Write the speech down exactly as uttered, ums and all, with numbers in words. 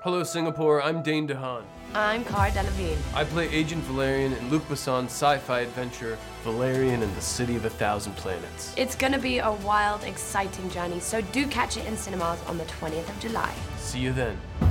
Hello, Singapore. I'm Dane DeHaan. I'm Cara Delevingne. I play Agent Valerian in Luc Besson's sci-fi adventure, Valerian and the City of a Thousand Planets. It's gonna be a wild, exciting journey, so do catch it in cinemas on the twentieth of July. See you then.